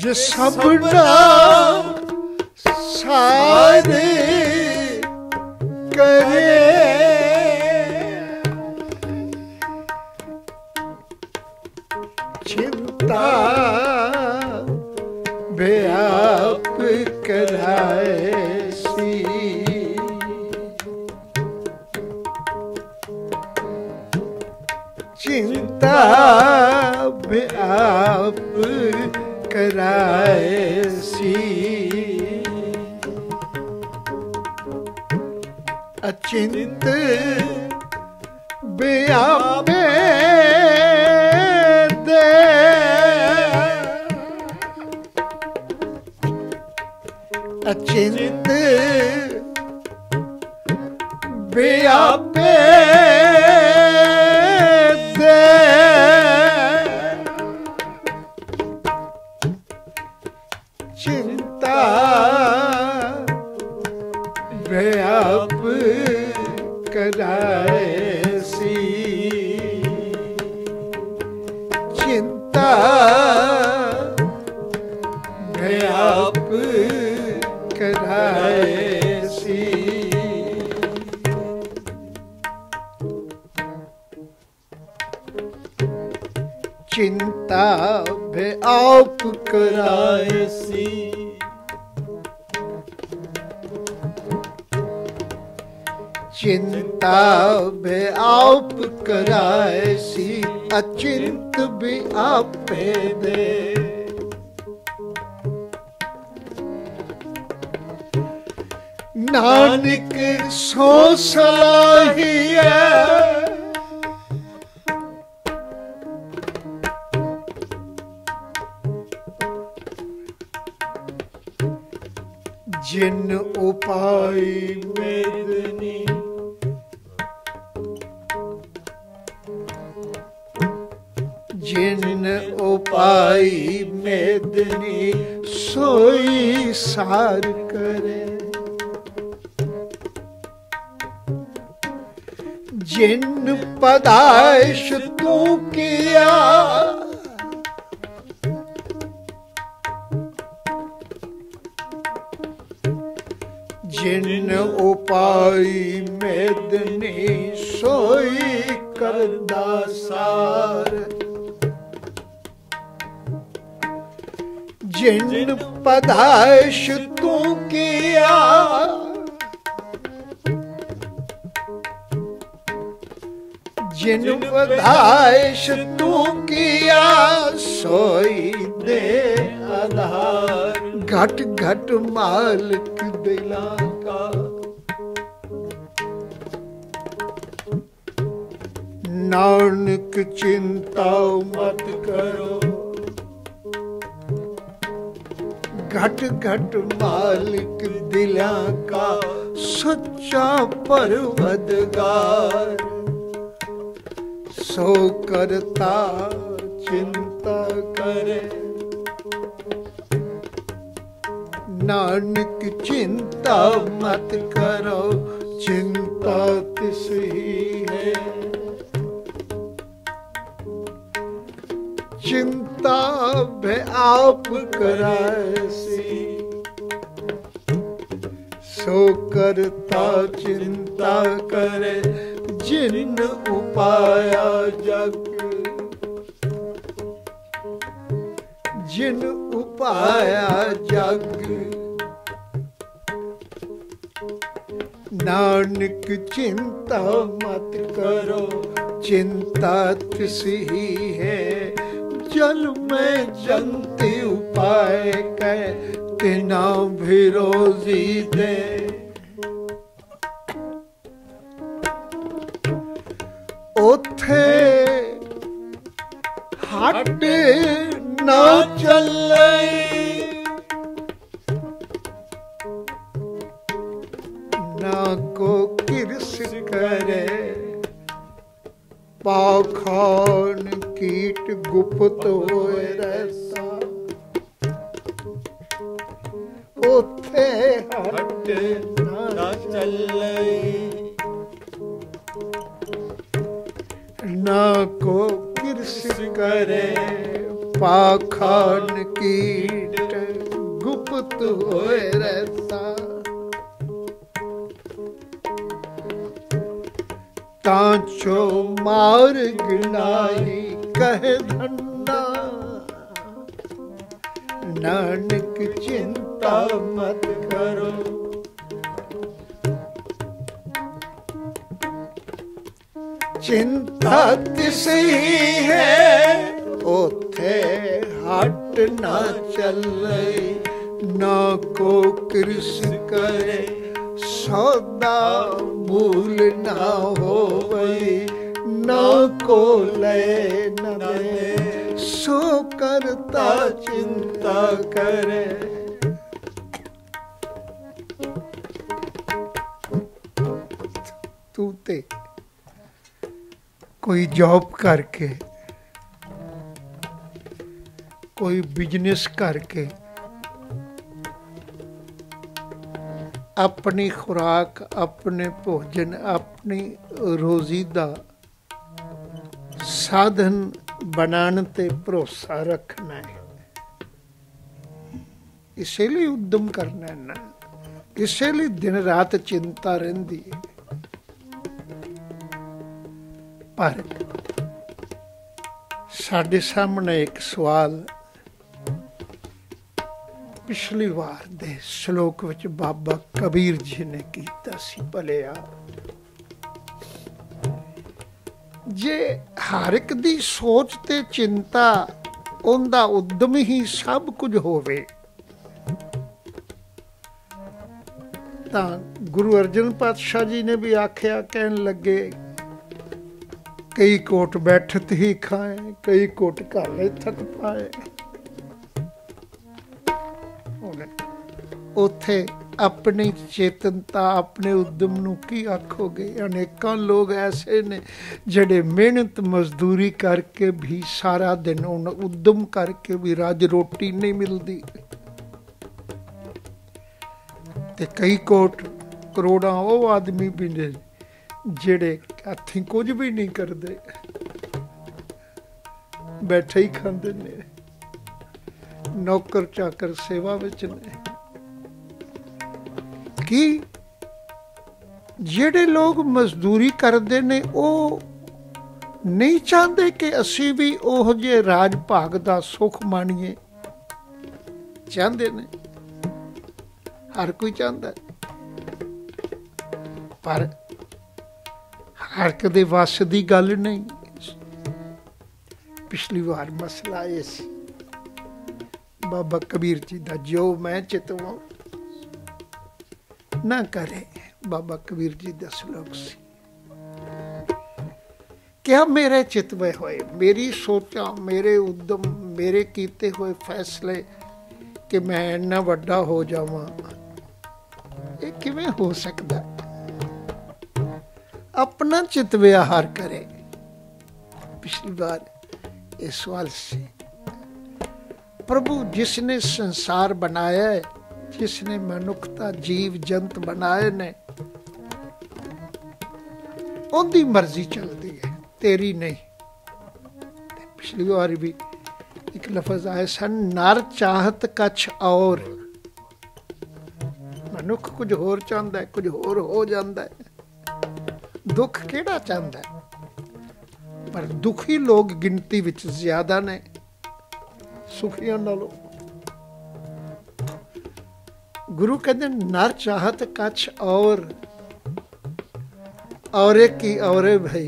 जो सबना सारे करे चिंता बेआप कराए सी चिंता बेआप कराए सी अचिंत बेआपे दे अचिंत बेआपे दे चिंता बेआप कराए सी चिंता बेआप कराए सी चिंता बेआप कराए सी चिंता बेआप कराए सी अचिंत बेआपे दे नानक सो सलाहिया जिन उपाय मेदनी जिन उपाय मेदनी सोई सार करे जिन पदाइश तू किया जिन उपाय मेदनी सोई करदा सार जिन पदाइश तू किया जिन पदाइश तू किया सोई दे आधार घट घट मालिक दिला का नानक चिंता मत करो घट घट मालिक दिला का सच्चा परवदगार सो करता चिंता करे नानक चिंता मत करो चिंता तिसही है चिंता बेआप कराए सी सो करता चिंता करे जिन उपाया जग जिन उपाया जग नानक चिंता मत करो चिंता तिसही है जल में जंती उपाय कह तिना भी रोजी दे ओथे हट ना चले ना को किरस करे पाखान कीट गुप्त होए रहता ओथे हट ना चले ना को किरस करे पाखंड कीट गुप्त होए रहता। तांचो मार गिनाई कहे धन्ना, नानक चिंता मत करो। चिंता तिसही है ओथे हट ना चले, ना को कृष करे सौदा मूल ना होवे, ना को ले न दे सो करता चिंता करे। तू ते कोई जॉब करके, कोई बिजनेस करके अपनी खुराक, अपने भोजन, अपनी रोजी दा साधन बनाने ते भरोसा रखना है। इसलिए उद्यम करना है ना, इसलिए दिन रात चिंता रहिंदी है। पर साडे सामने एक सवाल पिछली वार दे श्लोक विच बाबा कबीर जी ने कीता सी। भलिया जे हर एक दी सोच ते चिंता उनदा उद्यम ही सब कुछ होवे तां गुरु अर्जन पातशाह जी ने भी आख्या, कहन लगे कई कोट बैठत ही खाए, कई कोट घाले थक पाए। उथे अपनी चेतनता, अपने उद्यम नूं की आखोगे। अनेकां लोग ऐसे ने जिहड़े मेहनत मजदूरी करके भी सारा दिन उद्यम करके भी रज रोटी नहीं मिलती, ते कई कोट करोड़ां वो आदमी भी ने ਜਿਹੜੇ ਹੱਥੀਂ ਕੁਝ ਵੀ ਨਹੀਂ ਕਰਦੇ, ਬੈਠੇ ਹੀ ਖਾਂਦੇ ਨੇ, ਨੌਕਰ ਚਾਕਰ ਸੇਵਾ ਵਿੱਚ ਨੇ। ਕੀ ਜਿਹੜੇ ਲੋਕ ਮਜ਼ਦੂਰੀ ਕਰਦੇ ਨੇ ਉਹ ਨਹੀਂ ਚਾਹੁੰਦੇ ਕਿ ਅਸੀਂ ਵੀ ਉਹ ਜਿਹੇ ਰਾਜ ਭਾਗ ਦਾ ਸੁੱਖ ਮਾਣੀਏ? ਚਾਹੁੰਦੇ ਨੇ, ਹਰ ਕੋਈ ਚਾਹੁੰਦਾ, ਪਰ हर एक दे वस दी गल नहीं। पिछली बार मसला ये सी बाबा कबीर जी दा, जो मैं चितवा ना करे। बाबा कबीर जी दा श्लोक सी, क्या मेरे चितवे होए, मेरी सोचा, मेरे उद्यम, मेरे कीते हुए फैसले कि मैं इन्ना वड्डा हो जावां, ये किवें हो सकदा? अपना चित व्यवहार करे। पिछली बार इस सवाल से प्रभु जिसने संसार बनाया है, जिसने मनुखता जीव जंत बनाए ने, उनकी मर्जी चलती है, तेरी नहीं। पिछली बार भी एक लफज आए सन, नर चाहत कछ और। मनुख कुछ होर चाहता है, कुछ होर हो जाता है। दुख केड़ा चाहता है, पर दुखी लोग गिनती विच ज्यादा ने सुखियां नालों। गुरु कहते नर चाहत कछ और की औरे भाई।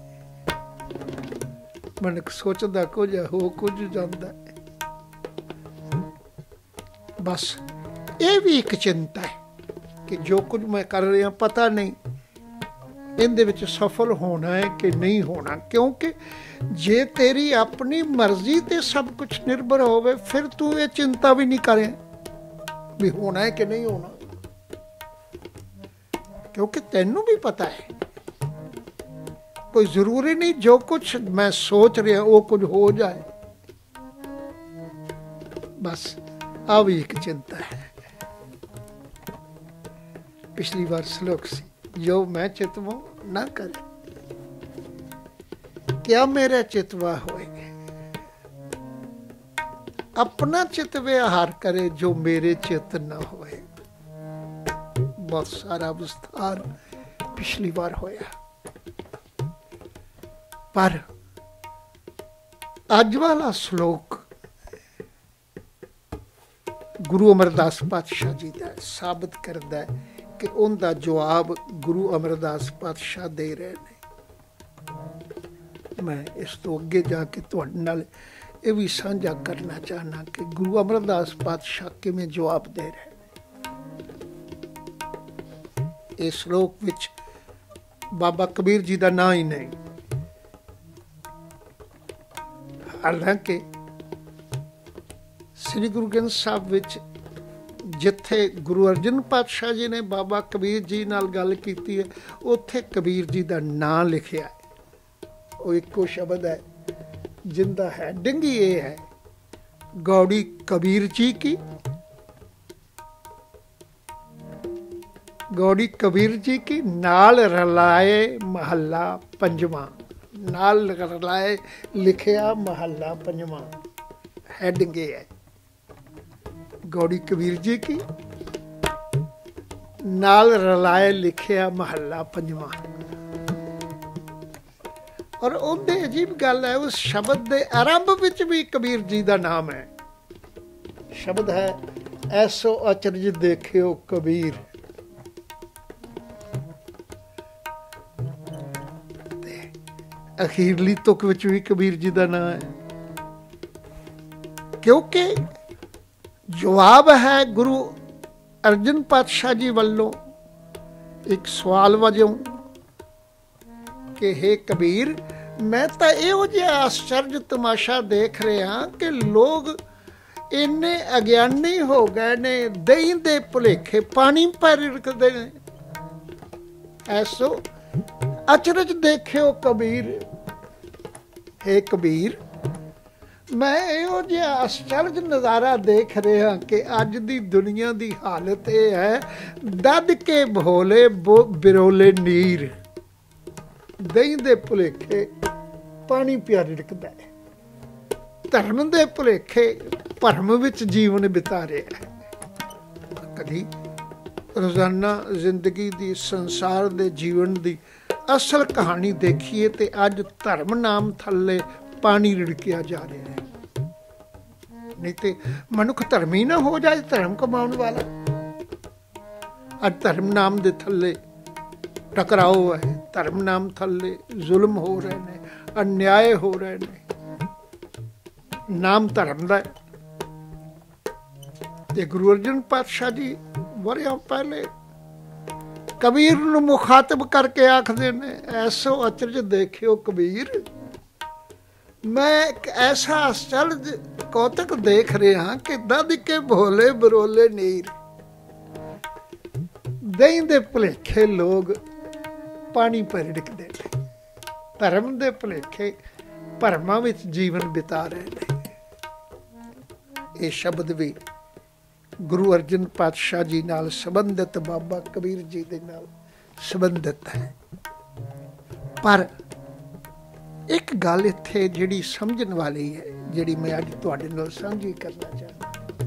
मनक सोचदा कुछ हो कुछ जांदा है। बस ये भी एक चिंता है कि जो कुछ मैं कर रहा पता नहीं इहदे विच सफल होना है कि नहीं होना। क्योंकि जे तेरी अपनी मर्जी ते सब कुछ निर्भर होवे, फिर तू ये चिंता भी नहीं करे भी होना है कि नहीं होना, क्योंकि तैनू भी पता है कोई जरूरी नहीं जो कुछ मैं सोच रहा वो कुछ हो जाए। बस आ भी एक चिंता है। पिछली बार श्लोक सी, जो मैं चितवा ना करे, क्या मेरा चितवा होए। अपना चित विहार करे जो मेरे चित न होए। बहुत सारा विस्तार पिछली बार होया, पर अज वाला श्लोक गुरु अमरदास पातशाह जी का साबित करता है कि उनका जवाब गुरु अमरदास पातशाह दे रहे हैं। मैं इस तो अगे जाके तुहाडे नाल ये भी साझा करना चाहना कि गुरु अमरदास पातशाह किवें जवाब दे रहे हैं। इस श्लोक विच बाबा कबीर जी का नाम ही नहीं, हालांकि श्री गुरु ग्रंथ साहब विच जिथे गुरु अर्जन पातशाह जी ने बाबा कबीर जी नाल गल कीती है, उत्थे कबीर जी का नाम लिखिया है। वो एको शब्द है जिंदा हैडिंग ही ये है, गौड़ी कबीर जी की, गौड़ी कबीर जी की नाल रलाए महला पंजवा, नाल रलाए लिखिया महला पंजवा, हैडिंग ये है गौड़ी कबीर जी की नाल रलाए लिखिया महला पंजवा। और उनके अजीब गल है, उस शब्द के आरंभ विच भी कबीर जी का नाम है। शब्द है ऐसो अचरज देखियो कबीर, अखीरली तुक विच भी कबीर जी का नाम है, क्योंकि जवाब है गुरु अर्जन पातशाह जी वालों एक सवाल वजों कि हे कबीर, मैं तो इहो जिहा आश्चर्य तमाशा देख रहा कि लोग इन्ने अज्ञानी हो गए ने, दही दे भुलेखे पानी पर रिड़कदे ने। ऐसो अचरज देखियो कबीर, हे कबीर, मैं इहो जिहा आश्चर्य नज़ारा देख रहा कि अज दी दुनिया दी हालत यह है, दद के भोले बिरोले नीर, दही दे भुलेखे पानी पिया रिड़कदा है, धर्म दे भुलेखे भरम विच जीवन बिता रहा है। कदी रोजाना जिंदगी दी संसार दे जीवन दी असल कहानी देखिए ते अज धर्म नाम थल्ले पानी रिड़किया जा रहा है। नहीं तो मनुख धर्मी ना हो जाए, धर्म कमाने वाला। अज धर्म नाम दे थल्ले टकराओ है, धर्म नाम थल्ले जुल्म हो रहे ने, अन्याय हो रहे ने, नाम धर्म दा। ते गुरु अर्जन पातशाह जी वरियां पहले कबीर नूं मुखातब करके आखदे ने, ऐसो अचरज देखियो कबीर, मैं एक ऐसा आश्चर्य कौतक देख रहा कि दद के भोले बरोले नीर, दही दे भुलेखे लोग पानी पर रिड़कदे ने, धर्म दे भुलेखे भरमां विच जीवन बिता रहे ने। ये शब्द भी गुरु अर्जन पातशाह जी नाल संबंधित, बाबा कबीर जी दे नाल संबंधित है। पर एक गल इत्थे जिहड़ी समझण वाली है, जिहड़ी मैं अज तुहाडे नाल साझी करना चाहता।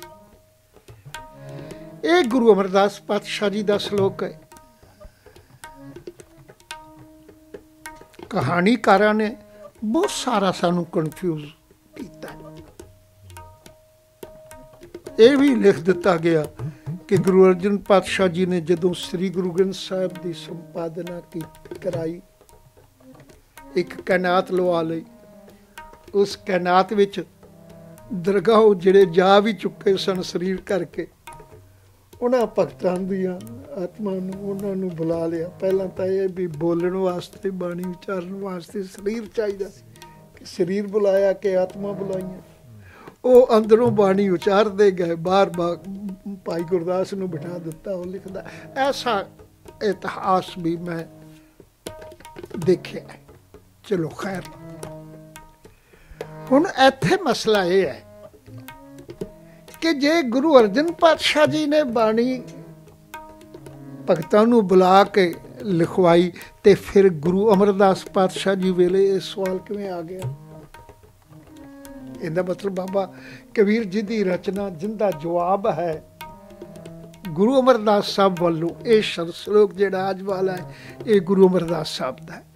ये गुरु अमरदास पातशाह जी दा श्लोक है। कहानीकारां ने बहुत सारा सानू कन्फ्यूज किया। यह भी लिख दिता गया कि गुरु अर्जन पातशाह जी ने जदों श्री गुरु ग्रंथ साहिब की संपादना की कराई, एक कैनात लवा लई, उस कैनात विच दरगाह जिहड़े जा भी चुके सन शरीर करके, उन्हां भगतां दियां आत्मा उन्हां नूं बुला लिया। पहलां तां ये भी बोलण वास्ते, बाणी उचारण वास्ते शरीर चाहिदा सी, कि शरीर बुलाया कि आत्मा बुलाईयां। वो अंदरों बाणी उचारते गए, बार बार भाई गुरदास नूं बिठा दिता। वो लिखदा, ऐसा इतिहास भी मैं देखिया। चलो खैर, हुण इत्थे मसला ये है कि जे गुरु अर्जन पातशाह जी ने बाणी भगतां नूं बुला के लिखवाई, ते फिर गुरु अमरदास पातशाह जी वेले ये सवाल किवें आ गया? ਇਹਦਾ ਮਤਲਬ ਬਾਬਾ ਕਬੀਰ ਜੀ ਦੀ ਰਚਨਾ ਜਿੰਦਾ ਜਵਾਬ ਹੈ ਗੁਰੂ ਅਮਰਦਾਸ ਸਾਹਿਬ ਵੱਲੋਂ। ਇਹ ਸ਼ਲੋਕ ਜਿਹੜਾ ਅੱਜ ਵਾਲਾ ਹੈ ਇਹ ਗੁਰੂ ਅਮਰਦਾਸ ਸਾਹਿਬ ਦਾ ਹੈ।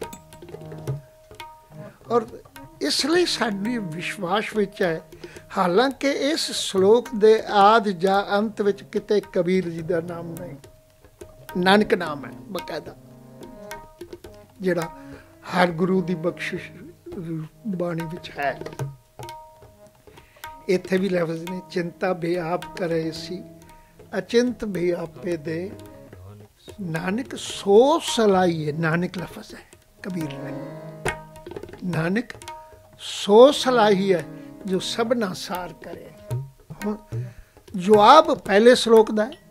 ਔਰ ਇਸ ਲਈ ਸਾਡੀ ਵਿਸ਼ਵਾਸ ਵਿੱਚ ਹੈ, ਹਾਲਾਂਕਿ ਇਸ ਸ਼ਲੋਕ ਦੇ ਆਦਿ ਜਾਂ ਅੰਤ ਵਿੱਚ ਕਿਤੇ ਕਬੀਰ ਜੀ ਦਾ ਨਾਮ ਨਹੀਂ, ਨਾਨਕ ਨਾਮ ਹੈ ਬਕਾਇਦਾ, ਜਿਹੜਾ ਹਰ ਗੁਰੂ ਦੀ ਬਖਸ਼ਿਸ਼ ਬਾਣੀ ਵਿੱਚ ਹੈ। ਇੱਥੇ ਵੀ ਲਫ਼ਜ਼ ਨੇ, ਚਿੰਤਾ ਵੀ ਆਪ ਕਰੇ ਸੀ ਅਚਿੰਤ ਵੀ ਆਪੇ ਦੇ, ਨਾਨਕ ਸੋ ਸਲਾਹੀਏ। ਨਾਨਕ ਲਫ਼ਜ਼ ਹੈ ਕਬੀਰ ਨੇ, ਨਾਨਕ ਸੋ ਸਲਾਹੀ ਹੈ ਜੋ ਸਭਨਾ ਸਾਰ ਕਰੇ। ਹੁਣ ਜਵਾਬ ਪਹਿਲੇ ਸ਼ਲੋਕ ਦਾ ਹੈ,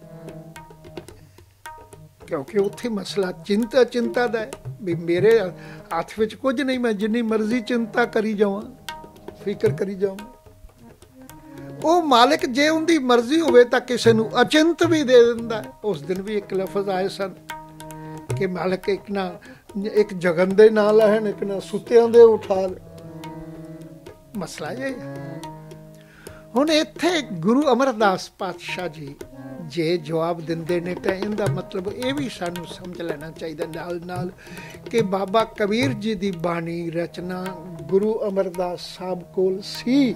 ਕਿਉਂਕਿ ਉੱਥੇ ਮਸਲਾ ਚਿੰਤਾ ਦਾ ਹੈ ਵੀ ਮੇਰੇ ਹੱਥ ਵਿੱਚ ਕੁਝ ਨਹੀਂ, ਮੈਂ ਜਿੰਨੀ ਮਰਜ਼ੀ ਚਿੰਤਾ ਕਰੀ ਜਾਵਾਂ, ਫਿਕਰ ਕਰੀ ਜਾਵਾਂ। ਉਹ ਮਾਲਿਕ ਜੇ ਉਹਦੀ ਮਰਜ਼ੀ ਹੋਵੇ ਤਾਂ ਕਿਸੇ ਨੂੰ ਅਚਿੰਤ ਵੀ ਦੇ ਦਿੰਦਾ। ਉਸ ਦਿਨ ਵੀ ਇੱਕ ਲਫ਼ਜ਼ ਆਏ ਸਨ ਕਿ ਮਾਲਿਕ ਇੱਕ ਜਗਨ ਦੇ ਨਾਲ ਲੈਣ, ਇੱਕ ਨਾ ਸੁੱਤਿਆਂ ਦੇ ਉਠਾ। ਮਸਲਾ ਇਹ ਹੈ। ਹੁਣ ਇੱਥੇ ਗੁਰੂ ਅਮਰਦਾਸ ਪਾਤਸ਼ਾਹ ਜੀ ਜੇ ਜਵਾਬ ਦਿੰਦੇ ਨੇ ਤਾਂ ਇਹਦਾ ਮਤਲਬ ਇਹ ਵੀ ਸਾਨੂੰ ਸਮਝ ਲੈਣਾ ਚਾਹੀਦਾ ਨਾਲ ਨਾਲ ਕਿ ਬਾਬਾ ਕਬੀਰ ਜੀ ਦੀ ਬਾਣੀ ਰਚਨਾ ਗੁਰੂ ਅਮਰਦਾਸ ਸਾਹਿਬ ਕੋਲ ਸੀ।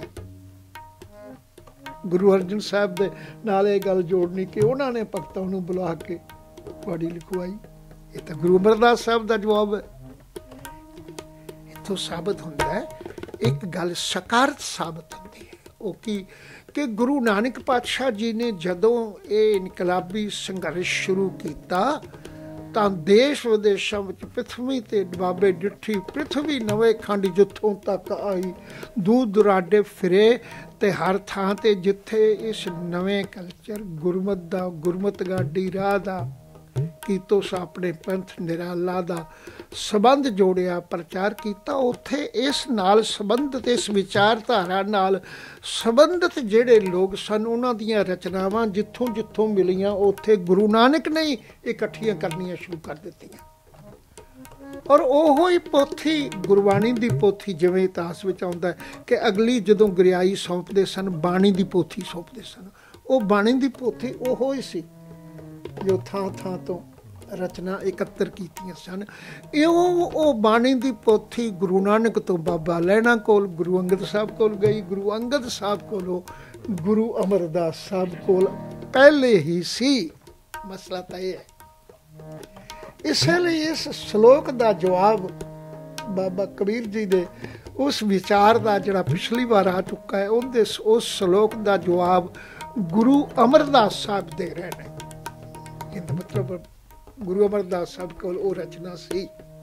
ਗੁਰੂ ਅਰਜਨ ਸਾਹਿਬ ਦੇ ਨਾਲ ਇਹ ਗੱਲ ਜੋੜਨੀ ਕਿ ਉਹਨਾਂ ਨੇ ਭਗਤਾਂ ਨੂੰ ਬੁਲਾ ਕੇ ਬਾਣੀ ਲਿਖਵਾਈ। ਇਹ ਤਾਂ ਗੁਰੂ ਅਮਰਦਾਸ ਸਾਹਿਬ ਦਾ ਜਵਾਬ ਹੈ। ਇੱਥੋਂ ਸਾਬਤ ਹੁੰਦਾ ਹੈ ਇੱਕ ਗੱਲ ਸਕਾਰਤ ਸਾਬਤ ਹੁੰਦੀ ਹੈ, ਉਹ ਕਿ ਗੁਰੂ ਨਾਨਕ ਪਾਤਸ਼ਾਹ ਜੀ ਨੇ ਜਦੋਂ ਇਹ ਇਨਕਲਾਬੀ ਸੰਘਰਸ਼ ਸ਼ੁਰੂ ਕੀਤਾ ਤਾਂ ਦੇਸ਼ ਵਿਦੇਸ਼ਾਂ ਵਿੱਚ ਪ੍ਰਿਥਵੀ ਤੇ ਬਾਬੇ ਡਿੱਠੀ ਪ੍ਰਿਥਵੀ ਨਵੇਂ ਖੰਡ ਜਿੱਥੋਂ ਤੱਕ ਆਈ, ਦੂਰ ਦੁਰਾਡੇ ਫਿਰੇ ਤੇ ਹਰ ਥਾਂ ਤੇ ਜਿੱਥੇ ਇਸ ਨਵੇਂ ਕਲਚਰ ਗੁਰਮਤ ਗਾਡੀ ਰਾਹ ਦਾ ਕੀਤੋ ਆਪਣੇ ਪੰਥ ਨਿਰਾਲਾ ਦਾ ਸੰਬੰਧ ਜੋੜਿਆ, ਪ੍ਰਚਾਰ ਕੀਤਾ, ਉੱਥੇ ਇਸ ਨਾਲ ਸੰਬੰਧਿਤ ਇਸ ਵਿਚਾਰਧਾਰਾ ਨਾਲ ਸੰਬੰਧਿਤ ਜਿਹੜੇ ਲੋਕ ਸਨ ਉਹਨਾਂ ਦੀਆਂ ਰਚਨਾਵਾਂ ਜਿੱਥੋਂ ਜਿੱਥੋਂ ਮਿਲੀਆਂ ਉੱਥੇ ਗੁਰੂ ਨਾਨਕ ਨੇ ਇਕੱਠੀਆਂ ਕਰਨੀਆਂ ਸ਼ੁਰੂ ਕਰ ਦਿੱਤੀਆਂ। ਔਰ ਉਹੋ ਹੀ ਪੋਥੀ ਗੁਰਬਾਣੀ ਦੀ ਪੋਥੀ, ਜਿਵੇਂ ਇਤਿਹਾਸ ਵਿੱਚ ਆਉਂਦਾ ਕਿ ਅਗਲੀ ਜਦੋਂ ਗੁਰਿਆਈ ਸੌਂਪਦੇ ਸਨ ਬਾਣੀ ਦੀ ਪੋਥੀ ਸੌਂਪਦੇ ਸਨ, ਉਹ ਬਾਣੀ ਦੀ ਪੋਥੀ ਉਹੋ ਹੀ ਸੀ ਜੋ ਥਾਂ ਥਾਂ ਤੋਂ ਰਚਨਾ ਇਕੱਤਰ ਕੀਤੀਆਂ ਸਨ। ਉਹ ਬਾਣੀ ਦੀ ਪੋਥੀ ਗੁਰੂ ਨਾਨਕ ਤੋਂ ਬਾਬਾ ਲਹਿਣਾ ਕੋਲ, ਗੁਰੂ ਅੰਗਦ ਸਾਹਿਬ ਕੋਲ ਗਈ, ਗੁਰੂ ਅੰਗਦ ਸਾਹਿਬ ਕੋਲੋਂ ਗੁਰੂ ਅਮਰਦਾਸ ਸਾਹਿਬ ਕੋਲ ਪਹਿਲੇ ਹੀ ਸੀ। ਮਸਲਾ ਤਾਂ ਇਹ ਹੈ। ਇਸ ਲਈ ਇਸ ਸ਼ਲੋਕ ਦਾ ਜਵਾਬ ਬਾਬਾ ਕਬੀਰ ਜੀ ਦੇ ਉਸ ਵਿਚਾਰ ਦਾ ਜਿਹੜਾ ਪਿਛਲੀ ਵਾਰ ਆ ਚੁੱਕਾ ਹੈ, ਉਹਦੇ ਉਸ ਸ਼ਲੋਕ ਦਾ ਜਵਾਬ ਗੁਰੂ ਅਮਰਦਾਸ ਸਾਹਿਬ ਦੇ ਰਹੇ ਨੇ। ਇਹਦਾ ਮਤਲਬ ਗੁਰੂ ਅਮਰਦਾਸ ਸਾਹਿਬ ਕੋਲ ਉਹ ਰਚਨਾ ਸੀ।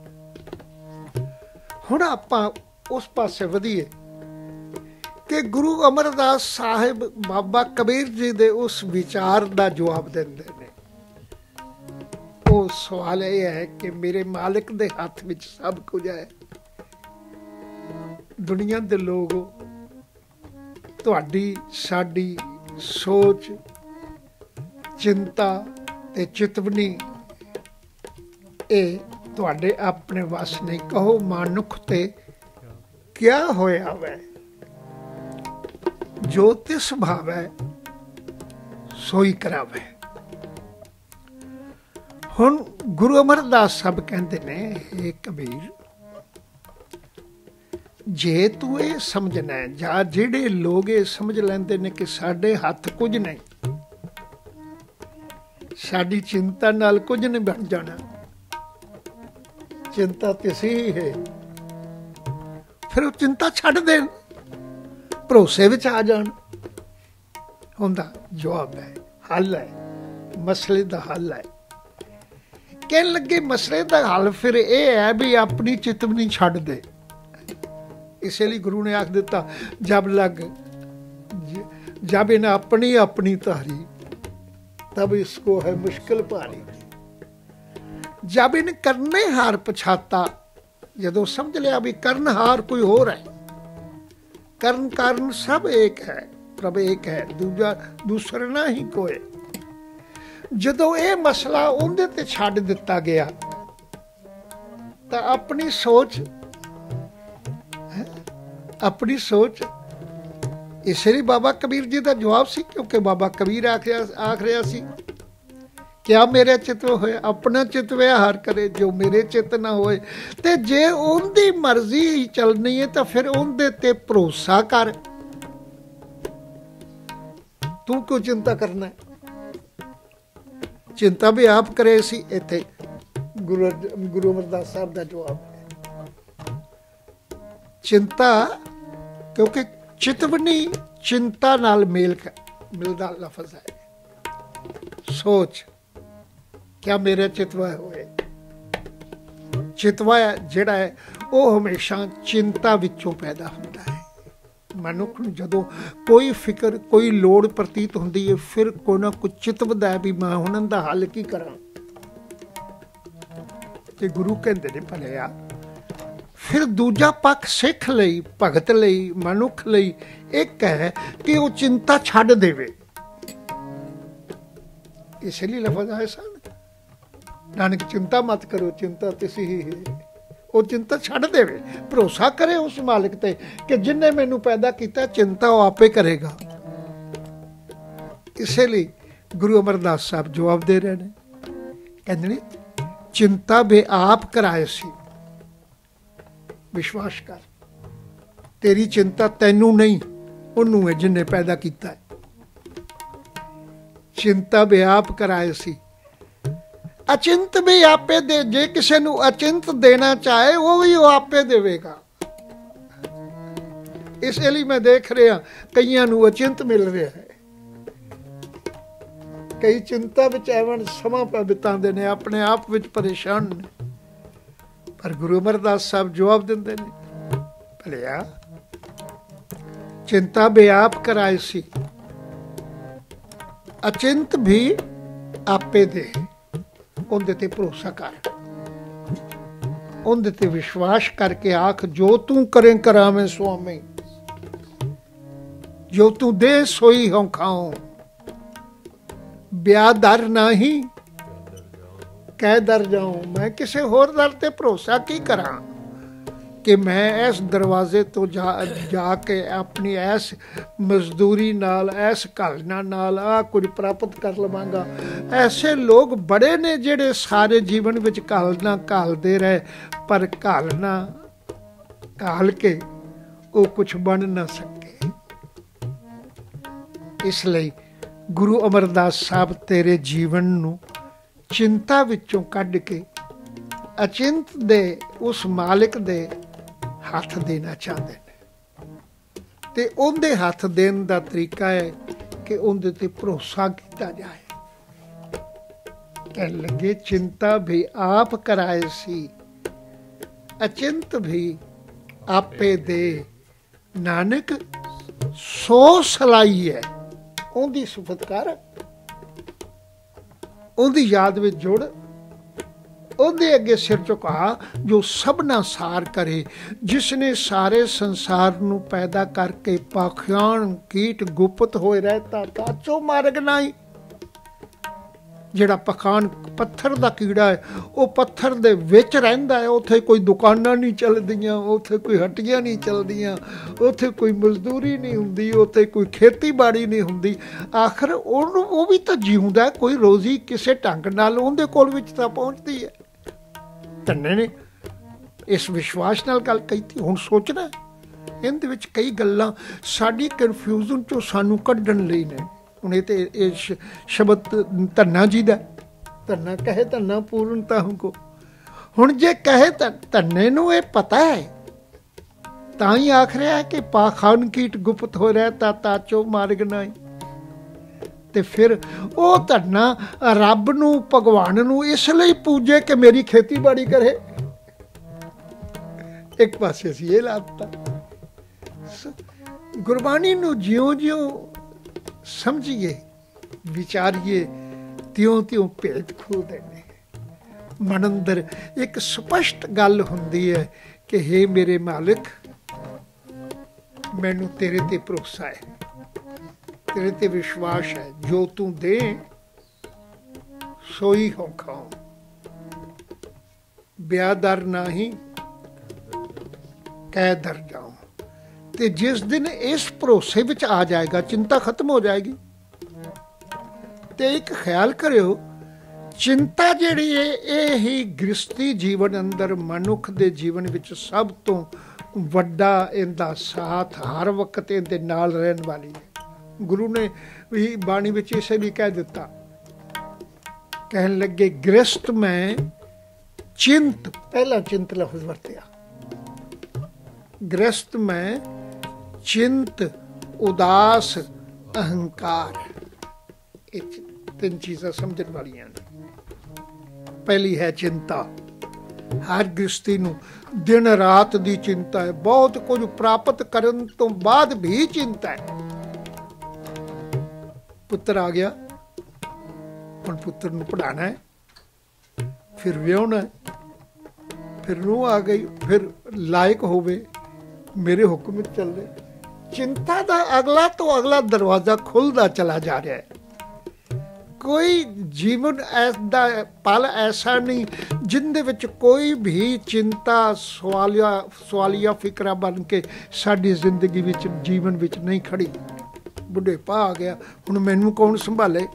ਹੁਣ ਆਪਾਂ ਉਸ ਪਾਸੇ ਵਧੀਏ ਕਿ ਗੁਰੂ ਅਮਰਦਾਸ ਸਾਹਿਬ ਬਾਬਾ ਕਬੀਰ ਜੀ ਦੇ ਉਸ ਵਿਚਾਰ ਦਾ ਜਵਾਬ ਦਿੰਦੇ ਨੇ। ਉਹ ਸਵਾਲ ਇਹ ਹੈ ਕਿ ਮੇਰੇ ਮਾਲਿਕ ਦੇ ਹੱਥ ਵਿੱਚ ਸਭ ਕੁਝ ਹੈ। ਦੁਨੀਆ ਦੇ ਲੋਕ ਤੁਹਾਡੀ ਸਾਡੀ ਸੋਚ, ਚਿੰਤਾ ਤੇ ਚਿਤਵਨੀ ਇਹ ਤੁਹਾਡੇ ਆਪਣੇ ਵਸ ਨਹੀਂ। ਕਹੋ ਮਨੁੱਖ ਤੇ ਕਿਆ ਹੋਇਆ ਵੈ, ਜੋ ਤਿਸ ਭਾਵੈ ਸੋਈ ਕਰਾਵੇ। ਹੁਣ ਗੁਰੂ ਅਮਰਦਾਸ ਸਾਹਿਬ ਕਹਿੰਦੇ ਨੇ, ਇਹ ਕਬੀਰ ਜੇ ਤੂੰ ਇਹ ਸਮਝਣਾ ਹੈ ਜਾਂ ਜਿਹੜੇ ਲੋਕ ਇਹ ਸਮਝ ਲੈਂਦੇ ਨੇ ਕਿ ਸਾਡੇ ਹੱਥ ਕੁਝ ਨਹੀਂ, ਸਾਡੀ ਚਿੰਤਾ ਨਾਲ ਕੁਝ ਨਹੀਂ ਬਣ ਜਾਣਾ, ਚਿੰਤਾ ਤਿਸ ਹੀ ਹੈ, ਫਿਰ ਉਹ ਚਿੰਤਾ ਛੱਡ ਦੇਣ, ਭਰੋਸੇ ਵਿੱਚ ਆ ਜਾਣ। ਹੁੰਦਾ ਜਵਾਬ ਹੈ, ਹੱਲ ਹੈ, ਮਸਲੇ ਦਾ ਹੱਲ ਹੈ। ਕਹਿਣ ਲੱਗੇ ਮਸਲੇ ਦਾ ਹੱਲ ਫਿਰ ਇਹ ਹੈ ਵੀ ਆਪਣੀ ਚਿਤਵਨੀ ਛੱਡ ਦੇ। ਇਸੇ ਲਈ ਗੁਰੂ ਨੇ ਆਖ ਦਿੱਤਾ, ਜਬ ਇਹਨੇ ਆਪਣੀ ਆਪਣੀ ਧਾਰੀ तब इसको है मुश्किल भारी। जब इन करने हार पछाता, जदों समझ लिया भी करन हार कोई होर है, करण कारण सब एक है, प्रभ एक है, दूसरा ना ही कोई। जदों ये मसला उनदे ते छड्ड दिता गया तो अपनी सोच इस लिए बाबा कबीर जी का जवाब सी, क्योंकि बाबा कबीर आख रहा सी क्या मेरे चित होए, अपना चित व्यवहार करे, जो मेरे चित ना होए। ते जे उनकी मर्जी ही चलनी है तो फिर उनदे ते भरोसा कर, तू क्यों चिंता करना है। चिंता भी आप करे सी। इत्थे गुरु अमरदास साहब का जवाब है चिंता, क्योंकि चितवनी चिंता नाल मिलदा लफज है। सोच क्या मेरे चितवा होए। चितवा जिहड़ा है वो हमेशा चिंता विचों पैदा होता है। मनुख नूं जदों कोई फिक्र कोई लोड़ प्रतीत होंदी है, फिर कोई ना कोई चितवदा है भी मैं हुण इहदा हल की करां। ते गुरु कहंदे ने भलिया फिर दूजा पक्ष सिख लई, भगत लई, मनुख लई एक है कि वो चिंता छड्ड देवे। इसलिए लफज आए सन नानक चिंता मत करो, चिंता तिसी ही है। वो चिंता छड्ड देवे, भरोसा करे उस मालिक ते कि जिन्हें मैनू पैदा किया, चिंता वो आपे करेगा। इसलिए गुरु अमरदास साहब जवाब दे रहे हैं, कहते ने चिंता बे आप कराए सी। विश्वास कर, तेरी चिंता तैनू नहीं, उन्नू है जिन्हें पैदा किया है। चिंता बे आप कराए सी, अचिंत भी आपे दे। जे किसी नू अचिंत देना चाहे वो भी वो आपे देवेगा। इसलिए मैं देख रहा कईयां नू अचिंत मिल रहा है। कई चिंता विच एवं समा पा बितांदे ने, अपने आप विच परेशान ने। पर गुरु अमरदास साहब जवाब देंदे ने, भलिया चिंता बे आप कराए सी, अचिंत भी आपे दे। उनदे ते भरोसा कर, उनदे ते विश्वास करके आख जो तू करें करावें स्वामी, जो तू दे सोई हों खाऊं। ब्याह दर नाही कह दर जाऊं। मैं किसी होर दर ते भरोसा की करा कि मैं इस दरवाजे तो जाके अपनी ऐस मजदूरी नाल, ऐस घालना नाल आ कुछ प्राप्त कर लवांगा। ऐसे लोग बड़े ने जिहड़े सारे जीवन विच घालना घालते रहे, पर घालना घाल के वो कुछ बन ना सके। इसलिए गुरु अमरदास साहब तेरे जीवन नू चिंता विचों कढ के अचिंत दे उस मालिक दे हथ देना चाहते हैं। ते उनके हथ देने का तरीका है कि उनके ते भरोसा किया जाए। कह लगे चिंता भी आप कराए सी, अचिंत भी आपे दे। नानक सो सलाई है उनकी सिफत कर, उनकी याद में जुड़, उनके अगे सिर झुका जो सबना सार करे, जिसने सारे संसार नू पैदा करके पाखियान कीट गुप्त होए रहता ताचो मार्ग नहीं। जिहड़ा पखान पत्थर दा कीड़ा है वो पत्थर दे विच रहिंदा है, उत्थे कोई दुकानां नहीं चलदियां, उत्थे कोई हट्टियां नहीं चलदियां, उत्थे कोई मजदूरी नहीं हुंदी, उत्थे कोई खेतीबाड़ी नहीं हुंदी। आखिर उहनूं वो भी तां जीउंदा, कोई रोजी किसे ढंग नाल उहदे कोल विच तां पहुंचदी है। धन्ने ने इस विश्वास नाल गल कही। हुण सोचना इहदे विच कई गल्लां साडी कन्फ्यूजन चों सानूं कढण लई ने। हुण ते शब्द धन्ना जी दा, धन्ना कहे धन्ना पूर्णता हमको। हुण जे कहे धन्ने नूं ये पता है तां ही आख रहा है कि पाखान कीट गुप्त हो रहता ताचो मार्ग नहीं। ते फिर वो धन्ना रब नूं भगवान नूं इसलिए पूजे कि मेरी खेतीबाड़ी करे। एक पासे असीं ये लाता गुरबाणी नूं ज्यों ज्यों समझिए विचारिए त्यों त्यों भेद खुलदे ने। मन अंदर एक स्पष्ट गल हुंदी है कि हे मेरे मालिक मैनू तेरे ते भरोसा है, तेरे ते विश्वास है, जो तू दे सोई हो खाऊं। ब्याह दर नाही कह दर जाऊं। ਤੇ ਜਿਸ ਦਿਨ ਇਸ ਭਰੋਸੇ ਵਿੱਚ ਆ ਜਾਏਗਾ, ਚਿੰਤਾ ਖਤਮ ਹੋ ਜਾਏਗੀ। ਤੇ ਇੱਕ ਖਿਆਲ ਕਰਿਓ, ਚਿੰਤਾ ਜਿਹੜੀ ਹੈ ਇਹ ਹੀ ਗ੍ਰਸਤੀ ਜੀਵਨ ਅੰਦਰ ਮਨੁੱਖ ਦੇ ਜੀਵਨ ਵਿੱਚ ਸਭ ਤੋਂ ਵੱਡਾ ਇਹਦਾ ਸਾਥ, ਹਰ ਵਕਤ ਇਹਦੇ ਨਾਲ ਰਹਿਣ ਵਾਲੀ ਹੈ। ਗੁਰੂ ਨੇ ਵੀ ਬਾਣੀ ਵਿੱਚ ਇਸੇ ਲਈ ਕਹਿ ਦਿੱਤਾ, ਕਹਿਣ ਲੱਗੇ ਗ੍ਰਸਤ ਮੈਂ ਚਿੰਤ, ਪਹਿਲਾ ਚਿੰਤ ਲਫ਼ਜ਼ ਵਰਤਿਆ, ਗ੍ਰਸਤ ਮੈਂ ਚਿੰਤ ਉਦਾਸ ਅਹੰਕਾਰ। ਇਹ ਤਿੰਨ ਚੀਜ਼ਾਂ ਸਮਝਣ ਵਾਲੀਆਂ ਨੇ। ਪਹਿਲੀ ਹੈ ਚਿੰਤਾ। ਹਰ ਗ੍ਰਸਤੀ ਨੂੰ ਦਿਨ ਰਾਤ ਦੀ ਚਿੰਤਾ ਹੈ, ਬਹੁਤ ਕੁਝ ਪ੍ਰਾਪਤ ਕਰਨ ਤੋਂ ਬਾਅਦ ਵੀ ਚਿੰਤਾ ਹੈ। ਪੁੱਤਰ ਆ ਗਿਆ, ਹੁਣ ਪੁੱਤਰ ਨੂੰ ਪੜ੍ਹਾਉਣਾ ਹੈ, ਫਿਰ ਵਿਆਹੁਣਾ ਹੈ, ਫਿਰ ਨੂੰਹ ਆ ਗਈ, ਫਿਰ ਲਾਇਕ ਹੋਵੇ, ਮੇਰੇ ਹੁਕਮ ਵਿੱਚ ਚੱਲੇ। ਚਿੰਤਾ ਦਾ ਅਗਲਾ ਤੋਂ ਅਗਲਾ ਦਰਵਾਜ਼ਾ ਖੁੱਲਦਾ ਚਲਾ ਜਾ ਰਿਹਾ ਹੈ। ਕੋਈ ਜੀਵਨ ਦਾ ਪਲ ਐਸਾ ਨਹੀਂ ਜਿਹਦੇ ਵਿੱਚ ਕੋਈ ਵੀ ਚਿੰਤਾ ਸਵਾਲੀਆ ਫਿਕਰਾਂ ਬਣ ਕੇ ਸਾਡੀ ਜ਼ਿੰਦਗੀ ਵਿੱਚ, ਜੀਵਨ ਵਿੱਚ ਨਹੀਂ ਖੜੀ। ਬੁਢੇਪਾ ਆ ਗਿਆ, ਹੁਣ ਮੈਨੂੰ ਕੌਣ ਸੰਭਾਲੇ?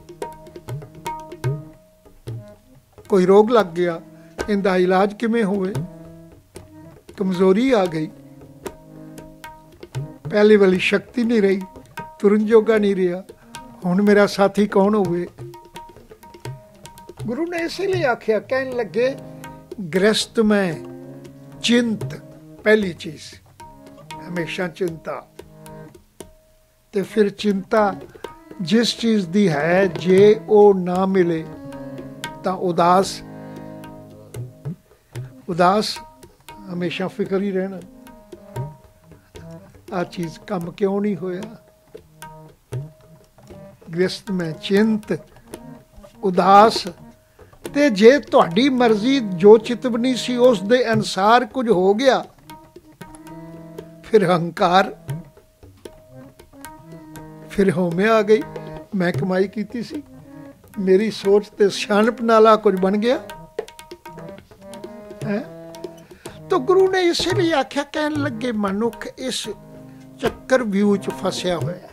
ਕੋਈ ਰੋਗ ਲੱਗ ਗਿਆ, ਇਹਦਾ ਇਲਾਜ ਕਿਵੇਂ ਹੋਵੇ? ਕਮਜ਼ੋਰੀ ਆ ਗਈ, ਪਹਿਲੇ ਵਾਲੀ ਸ਼ਕਤੀ ਨਹੀਂ ਰਹੀ, ਤੁਰਨ ਜੋਗਾ ਨਹੀਂ ਰਿਹਾ, ਹੁਣ ਮੇਰਾ ਸਾਥੀ ਕੌਣ ਹੋਵੇ? ਗੁਰੂ ਨੇ ਇਸੇ ਲਈ ਆਖਿਆ, ਕਹਿਣ ਲੱਗੇ ਗ੍ਰਸਤ ਮੈਂ ਚਿੰਤ, ਪਹਿਲੀ ਚੀਜ਼ ਹਮੇਸ਼ਾ ਚਿੰਤਾ। ਤੇ ਫਿਰ ਚਿੰਤਾ ਜਿਸ ਚੀਜ਼ ਦੀ ਹੈ, ਜੇ ਉਹ ਨਾ ਮਿਲੇ ਤਾਂ ਉਦਾਸ, ਉਦਾਸ ਹਮੇਸ਼ਾ ਫਿਕਰ ਹੀ ਰਹਿਣਾ, ਆ ਚੀਜ਼ ਕੰਮ ਕਿਉਂ ਨਹੀਂ ਹੋਇਆ? ਗ੍ਰਸਤ ਮੈਂ ਚਿੰਤ ਉਦਾਸ। ਤੇ ਜੇ ਤੁਹਾਡੀ ਮਰਜ਼ੀ ਜੋ ਚਿਤਵਨੀ ਸੀ ਉਸ ਦੇ ਅਨੁਸਾਰ ਕੁਝ ਹੋ ਗਿਆ, ਫਿਰ ਹੰਕਾਰ, ਫਿਰ ਹਉਮੈ ਆ ਗਈ। ਮੈਂ ਕਮਾਈ ਕੀਤੀ ਸੀ, ਮੇਰੀ ਸੋਚ ਤੇ ਸਿਆਣਪ ਨਾਲਾ ਕੁਝ ਬਣ ਗਿਆ ਹੈ। ਤਾਂ ਗੁਰੂ ਨੇ ਇਸੇ ਲਈ ਆਖਿਆ, ਕਹਿਣ ਲੱਗੇ ਮਨੁੱਖ ਇਸ ਚੱਕਰ ਵਿਊ ਚ ਫਸਿਆ ਹੋਇਆ ਹੈ।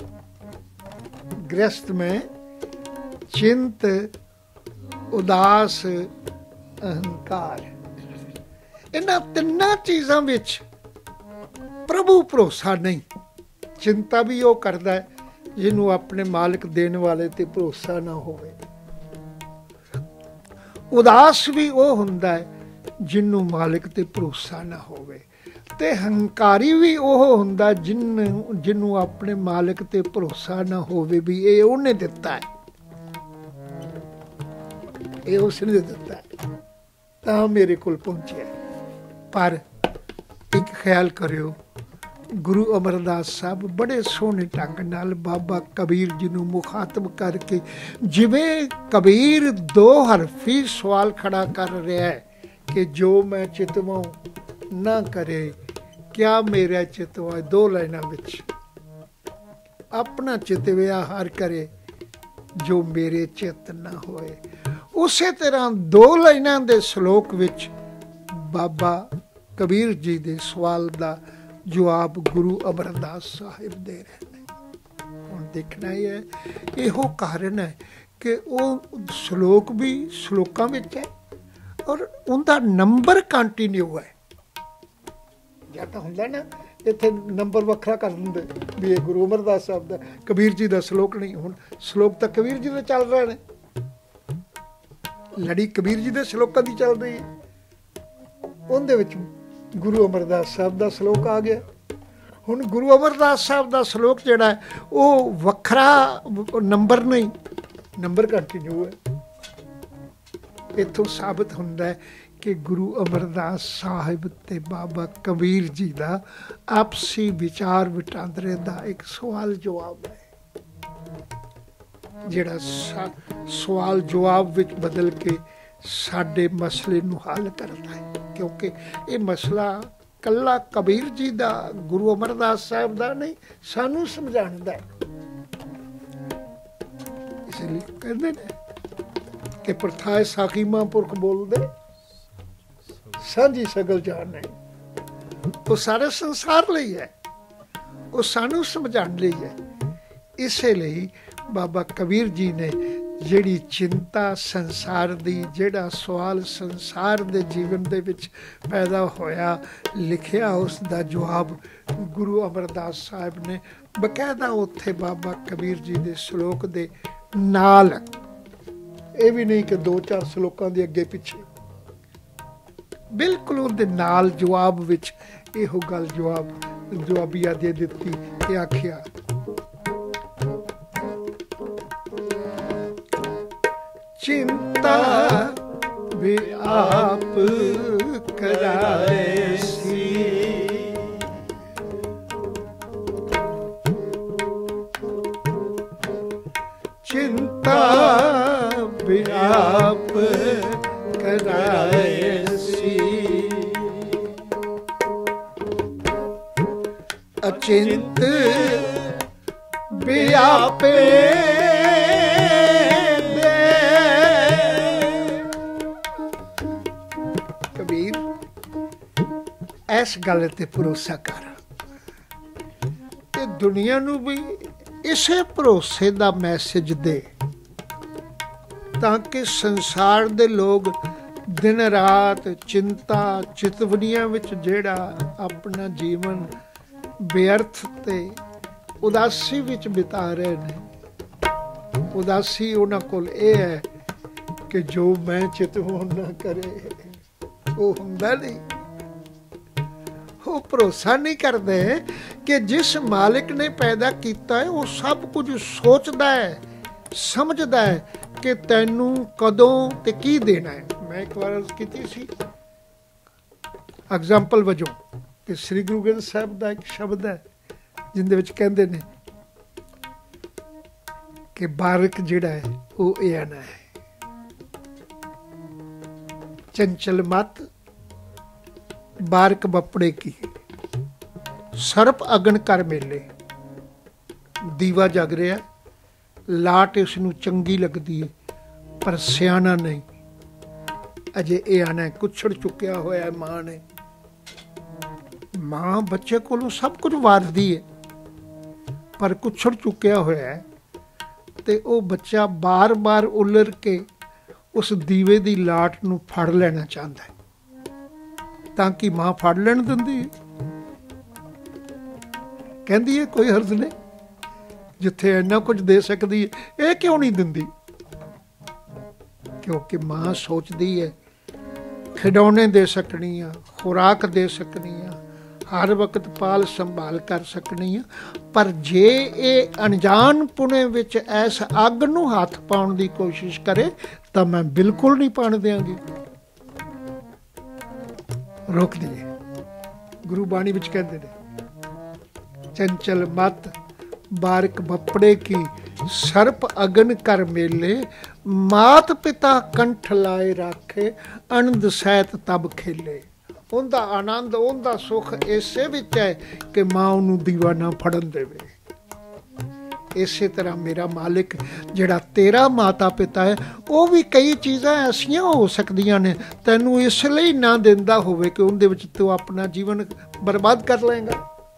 ਗ੍ਰਸਤ ਮੈਂ ਚਿੰਤ ਉਦਾਸ ਅਹੰਕਾਰ, ਇਹਨਾਂ ਤਿੰਨਾਂ ਚੀਜ਼ਾਂ ਵਿੱਚ ਪ੍ਰਭੂ ਭਰੋਸਾ ਨਹੀਂ। ਚਿੰਤਾ ਵੀ ਉਹ ਕਰਦਾ ਹੈ ਜਿਹਨੂੰ ਆਪਣੇ ਮਾਲਕ ਦੇਣ ਵਾਲੇ ਤੇ ਭਰੋਸਾ ਨਾ ਹੋਵੇ। ਉਦਾਸ ਵੀ ਉਹ ਹੁੰਦਾ ਹੈ ਜਿਹਨੂੰ ਮਾਲਕ ਤੇ ਭਰੋਸਾ ਨਾ ਹੋਵੇ। ਤੇ ਹੰਕਾਰੀ ਵੀ ਉਹ ਹੁੰਦਾ ਜਿਹਨੂੰ ਆਪਣੇ ਮਾਲਕ ਤੇ ਭਰੋਸਾ ਨਾ ਹੋਵੇ ਵੀ ਇਹ ਉਹਨੇ ਦਿੱਤਾ ਹੈ, ਇਹ ਉਸਨੇ ਦਿੱਤਾ ਹੈ ਤਾਂ ਮੇਰੇ ਕੋਲ ਪਹੁੰਚਿਆ। ਪਰ ਇੱਕ ਖਿਆਲ ਕਰਿਓ, ਗੁਰੂ ਅਮਰਦਾਸ ਸਾਹਿਬ ਬੜੇ ਸੋਹਣੇ ਢੰਗ ਨਾਲ ਬਾਬਾ ਕਬੀਰ ਜੀ ਨੂੰ ਮੁਖਾਤਬ ਕਰਕੇ, ਜਿਵੇਂ ਕਬੀਰ ਦੋ ਹਰਫੀ ਸਵਾਲ ਖੜਾ ਕਰ ਰਿਹਾ ਹੈ ਕਿ ਜੋ ਮੈਂ ਚਿਤਵਾਂ ਨਾ ਕਰੇ ਕਿਆ ਮੇਰਾ ਚਿਤਵਾ, ਦੋ ਲਾਈਨਾਂ ਵਿੱਚ ਆਪਣਾ ਚਿਤਵਿਆ ਹਰ ਕਰੇ ਜੋ ਮੇਰੇ ਚਿਤ ਨਾ ਹੋਏ। ਉਸੇ ਤਰ੍ਹਾਂ ਦੋ ਲਾਈਨਾਂ ਦੇ ਸ਼ਲੋਕ ਵਿੱਚ ਬਾਬਾ ਕਬੀਰ ਜੀ ਦੇ ਸਵਾਲ ਦਾ ਜਵਾਬ ਗੁਰੂ ਅਮਰਦਾਸ ਸਾਹਿਬ ਦੇ ਰਹੇ ਨੇ। ਹੁਣ ਦੇਖਣਾ ਹੀ ਹੈ, ਇਹੋ ਕਾਰਨ ਹੈ ਕਿ ਉਹ ਸ਼ਲੋਕ ਵੀ ਸ਼ਲੋਕਾਂ ਵਿੱਚ ਹੈ ਔਰ ਉਹਦਾ ਨੰਬਰ ਕੰਟੀਨਿਊ ਹੈ। ਜਾਂ ਤਾਂ ਹੁੰਦਾ ਨਾ ਇੱਥੇ ਨੰਬਰ ਵੱਖਰਾ ਕਰ ਦਿੰਦੇ ਵੀ ਇਹ ਗੁਰੂ ਅਮਰਦਾਸ ਸਾਹਿਬ ਦਾ, ਕਬੀਰ ਜੀ ਦਾ ਸ਼ਲੋਕ ਨਹੀਂ। ਹੁਣ ਸ਼ਲੋਕ ਤਾਂ ਕਬੀਰ ਜੀ ਦੇ ਚੱਲ ਰਹੇ ਨੇ, ਲੜੀ ਕਬੀਰ ਜੀ ਦੇ ਸ਼ਲੋਕਾਂ ਦੀ ਚੱਲ ਰਹੀ ਹੈ, ਉਹਦੇ ਵਿੱਚ ਗੁਰੂ ਅਮਰਦਾਸ ਸਾਹਿਬ ਦਾ ਸ਼ਲੋਕ ਆ ਗਿਆ। ਹੁਣ ਗੁਰੂ ਅਮਰਦਾਸ ਸਾਹਿਬ ਦਾ ਸ਼ਲੋਕ ਜਿਹੜਾ ਹੈ ਉਹ ਵੱਖਰਾ ਨੰਬਰ ਨਹੀਂ, ਨੰਬਰ ਕੰਟੀਨਿਊ ਹੈ। ਇੱਥੋਂ ਸਾਬਤ ਹੁੰਦਾ ਹੈ ਕਿ ਗੁਰੂ ਅਮਰਦਾਸ ਸਾਹਿਬ ਤੇ ਬਾਬਾ ਕਬੀਰ ਜੀ ਦਾ ਆਪਸੀ ਵਿਚਾਰ ਵਟਾਂਦਰੇ ਦਾ ਇੱਕ ਸਵਾਲ ਜਵਾਬ ਹੈ, ਜਿਹੜਾ ਸਵਾਲ ਜਵਾਬ ਵਿੱਚ ਬਦਲ ਕੇ ਸਾਡੇ ਮਸਲੇ ਨੂੰ ਹੱਲ ਕਰਦਾ ਹੈ। ਕਿਉਂਕਿ ਇਹ ਮਸਲਾ ਕੱਲਾ ਕਬੀਰ ਜੀ ਦਾ, ਗੁਰੂ ਅਮਰਦਾਸ ਸਾਹਿਬ ਦਾ ਨਹੀਂ, ਸਾਨੂੰ ਸਮਝਾਉਂਦਾ ਹੈ। ਇਸ ਲਈ ਕਹਿੰਦੇ ਨੇ ਕਿ ਪ੍ਰਥਾਏ ਸਾਖੀ ਮਹਾਂਪੁਰਖ ਬੋਲਦੇ ਸਾਂਝੀ ਸਗਲ ਜਾਣ ਨਹੀਂ, ਉਹ ਸਾਰੇ ਸੰਸਾਰ ਲਈ ਹੈ। ਉਹ ਸਾਨੂੰ ਸਮਝਾਉਣ ਲਈ ਹੈ। ਇਸੇ ਲਈ ਬਾਬਾ ਕਬੀਰ ਜੀ ਨੇ ਜਿਹੜੀ ਚਿੰਤਾ ਸੰਸਾਰ ਦੀ, ਜਿਹੜਾ ਸਵਾਲ ਸੰਸਾਰ ਦੇ ਜੀਵਨ ਦੇ ਵਿੱਚ ਪੈਦਾ ਹੋਇਆ, ਲਿਖਿਆ ਉਸ ਦਾ ਜਵਾਬ ਗੁਰੂ ਅਮਰਦਾਸ ਸਾਹਿਬ ਨੇ ਬਕਾਇਦਾ ਉੱਥੇ ਬਾਬਾ ਕਬੀਰ ਜੀ ਦੇ ਸ਼ਲੋਕ ਦੇ ਨਾਲ, ਇਹ ਵੀ ਨਹੀਂ ਕਿ 2-4 ਸ਼ਲੋਕਾਂ ਦੇ ਅੱਗੇ ਪਿੱਛੇ, ਬਿਲਕੁਲ ਉਹਦੇ ਨਾਲ ਜਵਾਬ ਵਿੱਚ ਇਹੋ ਗੱਲ ਜਵਾਬੀਆ ਦੇ ਦਿੱਤੀ ਤੇ ਆਖਿਆ, चिंता भी आप कराए सी, चिंता भी आप कराए सी, अचिंत भी आपे ਇਸ ਗੱਲ ਤੇ ਭਰੋਸਾ ਕਰ ਤੇ ਦੁਨੀਆ ਨੂੰ ਵੀ ਇਸੇ ਭਰੋਸੇ ਦਾ ਮੈਸੇਜ ਦੇ, ਤਾਂ ਕਿ ਸੰਸਾਰ ਦੇ ਲੋਕ ਦਿਨ ਰਾਤ ਚਿੰਤਾ ਚਿਤਵਨੀਆਂ ਵਿੱਚ ਜਿਹੜਾ ਆਪਣਾ ਜੀਵਨ ਬੇਅਰਥ ਤੇ ਉਦਾਸੀ ਵਿੱਚ ਬਿਤਾ ਰਹੇ ਨੇ। ਉਦਾਸੀ ਉਹਨਾਂ ਕੋਲ ਇਹ ਹੈ ਕਿ ਜੋ ਮੈਂ ਚਿਤਵਨ ਨਾ ਕਰੇ ਉਹ ਹੁੰਦਾ ਨਹੀਂ। ਉਹ ਭਰੋਸਾ ਨਹੀਂ ਕਰਦੇ ਕਿ ਜਿਸ ਮਾਲਿਕ ਨੇ ਪੈਦਾ ਕੀਤਾ ਹੈ ਉਹ ਸਭ ਕੁਝ ਸੋਚਦਾ ਹੈ, ਸਮਝਦਾ ਹੈ ਕਿ ਤੈਨੂੰ ਕਦੋਂ ਤੇ ਕੀ ਦੇਣਾ ਹੈ। ਮੈਂ ਇੱਕ ਵਾਰ ਅਰਜ਼ ਕੀਤੀ ਸੀ ਐਗਜ਼ਾਮਪਲ ਵਜੋਂ ਕਿ ਸ੍ਰੀ ਗੁਰੂ ਗ੍ਰੰਥ ਸਾਹਿਬ ਦਾ ਇੱਕ ਸ਼ਬਦ ਹੈ ਜਿਹਦੇ ਵਿੱਚ ਕਹਿੰਦੇ ਨੇ ਕਿ ਬਾਰਕ ਜਿਹੜਾ ਹੈ ਉਹ ਇਹ ਨਾ ਹੈ, ਚੰਚਲ ਮਤ ਬਾਰਕ ਬੱਪੜੇ ਕੀ, ਸਰਪ ਅਗਨ ਕਰ ਮੇਲੇ। ਦੀਵਾ ਜਗ ਰਿਹਾ, ਲਾਟ ਇਸ ਨੂੰ ਚੰਗੀ ਲੱਗਦੀ ਹੈ ਪਰ ਸਿਆਣਾ ਨਹੀਂ। ਅਜੇ ਇਹ ਆਣਾ ਕੁੱਛੜ ਚੁੱਕਿਆ ਹੋਇਆ ਮਾਂ ਨੇ। ਮਾਂ ਬੱਚੇ ਕੋਲੋਂ ਸਭ ਕੁਝ ਵਾਰਦੀ ਹੈ ਪਰ ਕੁੱਛੜ ਚੁੱਕਿਆ ਹੋਇਆ ਹੈ ਤੇ ਉਹ ਬੱਚਾ ਬਾਰ-ਬਾਰ ਉਲਰ ਕੇ ਉਸ ਦੀਵੇ ਦੀ ਲਾਟ ਨੂੰ ਫੜ ਲੈਣਾ ਚਾਹੁੰਦਾ ਹੈ ਤਾਂ ਕਿ ਮਾਂ ਫੜ ਲੈਣ ਦਿੰਦੀ ਹੈ। ਕਹਿੰਦੀ ਹੈ ਕੋਈ ਹਰਜ਼ ਨਹੀਂ, ਜਿੱਥੇ ਇੰਨਾ ਕੁਝ ਦੇ ਸਕਦੀ ਹੈ ਇਹ ਕਿਉਂ ਨਹੀਂ ਦਿੰਦੀ? ਕਿਉਂਕਿ ਮਾਂ ਸੋਚਦੀ ਹੈ ਖਿਡੌਣੇ ਦੇ ਸਕਣੀ ਆ, ਖੁਰਾਕ ਦੇ ਸਕਣੀ ਆ, ਹਰ ਵਕਤ ਪਾਲ ਸੰਭਾਲ ਕਰ ਸਕਣੀ ਆ, ਪਰ ਜੇ ਇਹ ਅਣਜਾਣ ਪੁਣੇ ਵਿੱਚ ਇਸ ਅੱਗ ਨੂੰ ਹੱਥ ਪਾਉਣ ਦੀ ਕੋਸ਼ਿਸ਼ ਕਰੇ ਤਾਂ ਮੈਂ ਬਿਲਕੁਲ ਨਹੀਂ ਪਾਣ ਦਿਆਂਗੀ। ਰੋਕ ਦੀਏ। ਗੁਰੂ ਬਾਣੀ ਵਿੱਚ ਕਹਿੰਦੇ ਨੇ ਚੰਚਲ ਮਤ ਬਾਰਕ ਬੱਪੜੇ ਕੀ, ਸਰਪ ਅਗਨ ਕਰ ਮੇਲੇ, ਮਾਤ ਪਿਤਾ ਕੰਠ ਲਾਏ ਰਾਖੇ, ਅਨੰਦ ਸਹਿਤ ਤਬ ਖੇਲੇ। ਉਹਦਾ ਆਨੰਦ, ਉਹਦਾ ਸੁੱਖ ਇਸੇ ਵਿੱਚ ਹੈ ਕਿ ਮਾਂ ਉਹਨੂੰ ਦੀਵਾ ਨਾ ਫੜਨ ਦੇਵੇ। ਇਸੇ ਤਰ੍ਹਾਂ ਮੇਰਾ ਮਾਲਿਕ ਜਿਹੜਾ ਤੇਰਾ ਮਾਤਾ ਪਿਤਾ ਹੈ ਉਹ ਵੀ ਕਈ ਚੀਜ਼ਾਂ ਐਸੀਆਂ ਹੋ ਸਕਦੀਆਂ ਨੇ ਤੈਨੂੰ ਇਸ ਲਈ ਨਾ ਦਿੰਦਾ ਹੋਵੇ ਕਿ ਉਹਦੇ ਵਿੱਚ ਤੂੰ ਆਪਣਾ ਜੀਵਨ ਬਰਬਾਦ ਕਰ ਲਏਗਾ,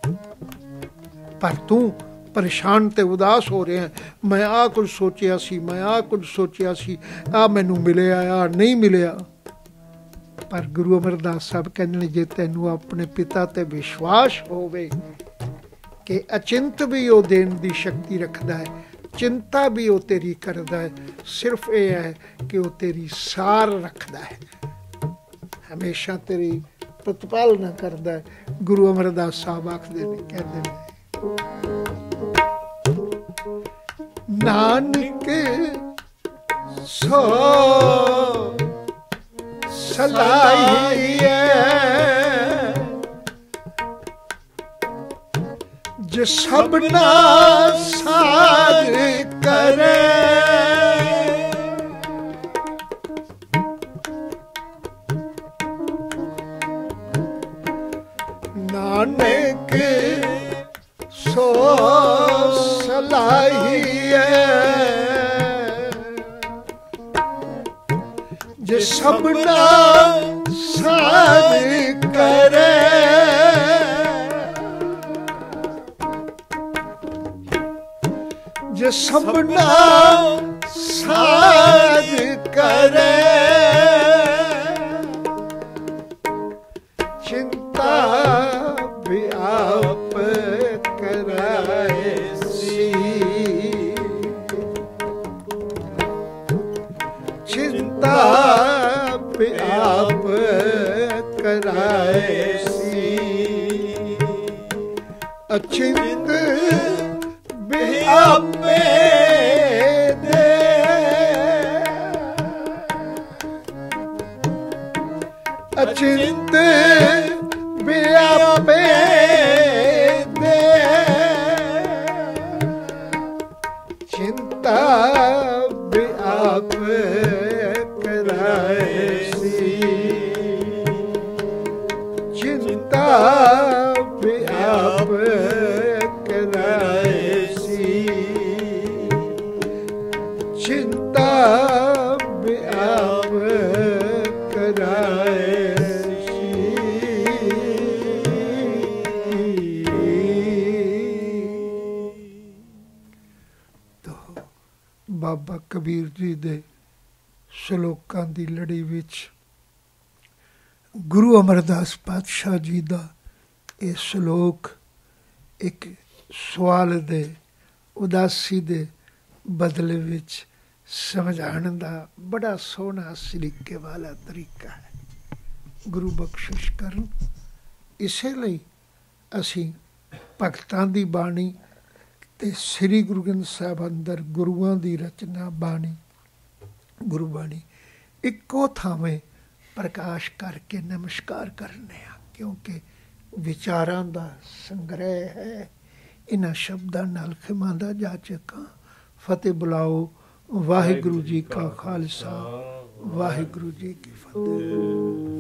ਪਰ ਤੂੰ ਪਰੇਸ਼ਾਨ ਤੇ ਉਦਾਸ ਹੋ ਰਿਹਾ, ਮੈਂ ਆਹ ਕੁਝ ਸੋਚਿਆ ਸੀ, ਮੈਂ ਆਹ ਕੁਝ ਸੋਚਿਆ ਸੀ, ਆਹ ਮੈਨੂੰ ਮਿਲਿਆ, ਆਹ ਨਹੀਂ ਮਿਲਿਆ। ਪਰ ਗੁਰੂ ਅਮਰਦਾਸ ਸਾਹਿਬ ਕਹਿੰਦੇ ਨੇ ਜੇ ਤੈਨੂੰ ਆਪਣੇ ਪਿਤਾ ਤੇ ਵਿਸ਼ਵਾਸ ਹੋਵੇ ਕਿ ਅਚਿੰਤ ਵੀ ਉਹ ਦੇਣ ਦੀ ਸ਼ਕਤੀ ਰੱਖਦਾ ਹੈ, ਚਿੰਤਾ ਵੀ ਉਹ ਤੇਰੀ ਕਰਦਾ ਹੈ, ਸਿਰਫ ਇਹ ਹੈ ਕਿ ਉਹ ਤੇਰੀ ਸਾਰ ਰੱਖਦਾ ਹੈ, ਹਮੇਸ਼ਾ ਤੇਰੀ ਪ੍ਰਤਿਪਾਲਨਾ ਕਰਦਾ ਹੈ। ਗੁਰੂ ਅਮਰਦਾਸ ਸਾਹਿਬ ਆਖਦੇ ਨੇ, ਕਹਿੰਦੇ ਨੇ ਨਾਨਕ ਸੋ ਸਲਾਹੀਏ ਜੋ ਸਭਨਾ ਸਾਧ ਕਰੇ, ਨਾਨਕ ਸੋ ਸਲਾਹੀਏ ਜੋ ਸਭਨਾ ਸਾਧ ਕਰੇ, जो सबना साज करे चिंता भी आप कराए सी चिंता भी आप कराए सी अचिंत भी आप दे अचिंत भी आप दे चिंता भी आप कराए सी चिंता भी आप कराए सी चिंता भी आप कराए सी। तो बाबा कबीर जी दे श्लोकां दी लड़ी विच गुरु अमरदास पातशाह जी दा ये श्लोक एक सवाल दे उदासी दे बदले विच समझाने दा बड़ा सोहना सलीके वाला तरीका है। गुरु बख्शिश करन। इसे लई असी भगतां दी बाणी ते श्री गुरु ग्रंथ साहिब अंदर गुरुआं दी रचना बाणी गुरबाणी इक्को थावें प्रकाश करके नमस्कार करने आ, क्योंकि विचारां दा संग्रह है। इन्हां शब्दां नाल खिमांदा जा चुका। फतेह बुलाओ। वाहिगुरु जी का खालसा वाहिगुरु जी की फतेह।